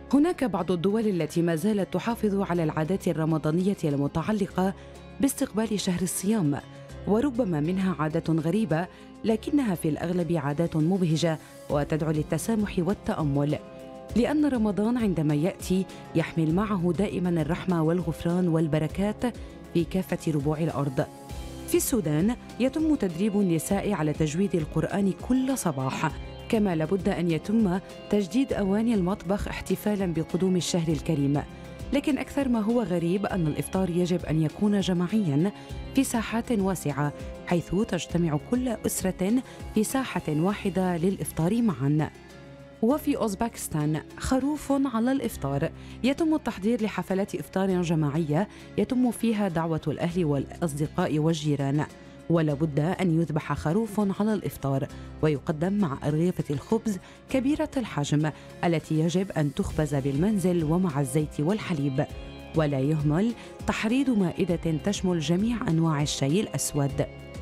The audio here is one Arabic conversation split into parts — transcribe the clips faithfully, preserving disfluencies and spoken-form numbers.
هناك بعض الدول التي ما زالت تحافظ على العادات الرمضانية المتعلقة باستقبال شهر الصيام، وربما منها عادة غريبة لكنها في الأغلب عادات مبهجة وتدعو للتسامح والتأمل، لأن رمضان عندما يأتي يحمل معه دائما الرحمة والغفران والبركات في كافة ربوع الأرض. في السودان يتم تدريب النساء على تجويد القرآن كل صباح، كما لابد أن يتم تجديد أواني المطبخ احتفالاً بقدوم الشهر الكريم. لكن أكثر ما هو غريب أن الإفطار يجب أن يكون جماعياً في ساحات واسعة، حيث تجتمع كل أسرة في ساحة واحدة للإفطار معاً. وفي أوزبكستان خروف على الإفطار، يتم التحضير لحفلات إفطار جماعية يتم فيها دعوة الأهل والأصدقاء والجيران، ولا بد أن يذبح خروف على الإفطار ويقدم مع أرغفة الخبز كبيرة الحجم التي يجب أن تخبز بالمنزل ومع الزيت والحليب، ولا يهمل تحريض مائدة تشمل جميع أنواع الشاي الأسود.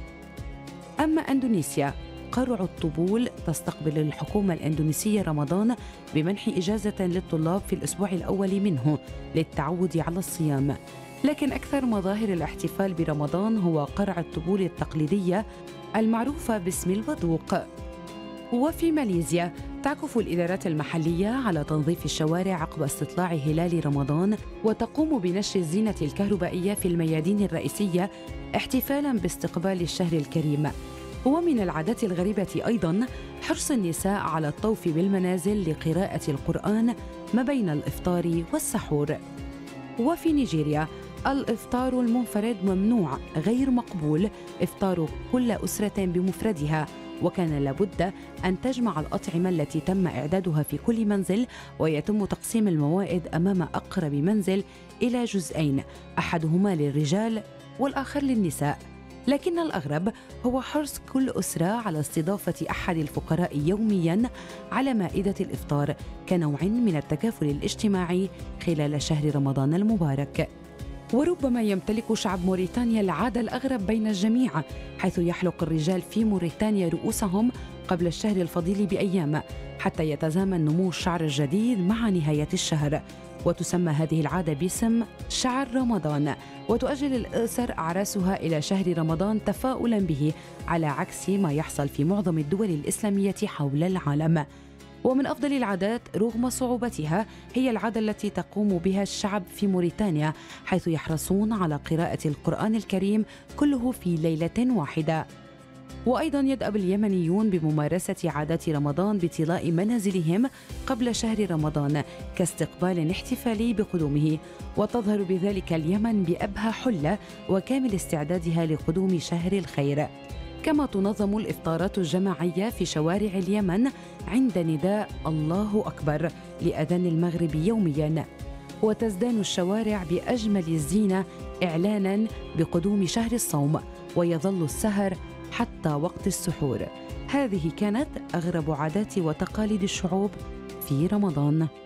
أما أندونيسيا، قرع الطبول، تستقبل الحكومة الإندونيسية رمضان بمنح إجازة للطلاب في الأسبوع الأول منه للتعود على الصيام. لكن أكثر مظاهر الاحتفال برمضان هو قرع الطبول التقليدية المعروفة باسم الودوق. وفي ماليزيا تعكف الإدارات المحلية على تنظيف الشوارع عقب استطلاع هلال رمضان، وتقوم بنشر الزينة الكهربائية في الميادين الرئيسية احتفالاً باستقبال الشهر الكريم. ومن العادات الغريبة أيضاً حرص النساء على الطوف بالمنازل لقراءة القرآن ما بين الإفطار والسحور. وفي نيجيريا الإفطار المنفرد ممنوع، غير مقبول إفطار كل أسرة بمفردها، وكان لابد أن تجمع الأطعمة التي تم إعدادها في كل منزل، ويتم تقسيم الموائد أمام أقرب منزل إلى جزئين، أحدهما للرجال والآخر للنساء. لكن الأغرب هو حرص كل أسرة على استضافة أحد الفقراء يومياً على مائدة الإفطار كنوع من التكافل الاجتماعي خلال شهر رمضان المبارك. وربما يمتلك شعب موريتانيا العادة الأغرب بين الجميع، حيث يحلق الرجال في موريتانيا رؤوسهم قبل الشهر الفضيل بأيام حتى يتزامن نمو الشعر الجديد مع نهاية الشهر، وتسمى هذه العادة باسم شعر رمضان، وتؤجل الأسر أعراسها إلى شهر رمضان تفاؤلاً به، على عكس ما يحصل في معظم الدول الإسلامية حول العالم. ومن أفضل العادات رغم صعوبتها هي العادة التي تقوم بها الشعب في موريتانيا، حيث يحرصون على قراءة القرآن الكريم كله في ليلة واحدة. وأيضاً يدأب اليمنيون بممارسة عادات رمضان بطلاء منازلهم قبل شهر رمضان كاستقبال احتفالي بقدومه، وتظهر بذلك اليمن بأبهى حلة وكامل استعدادها لقدوم شهر الخير. كما تنظم الإفطارات الجماعية في شوارع اليمن عند نداء الله أكبر لأذان المغرب يومياً، وتزدان الشوارع بأجمل الزينة إعلاناً بقدوم شهر الصوم، ويظل السهر حتى وقت السحور. هذه كانت أغرب عادات وتقاليد الشعوب في رمضان.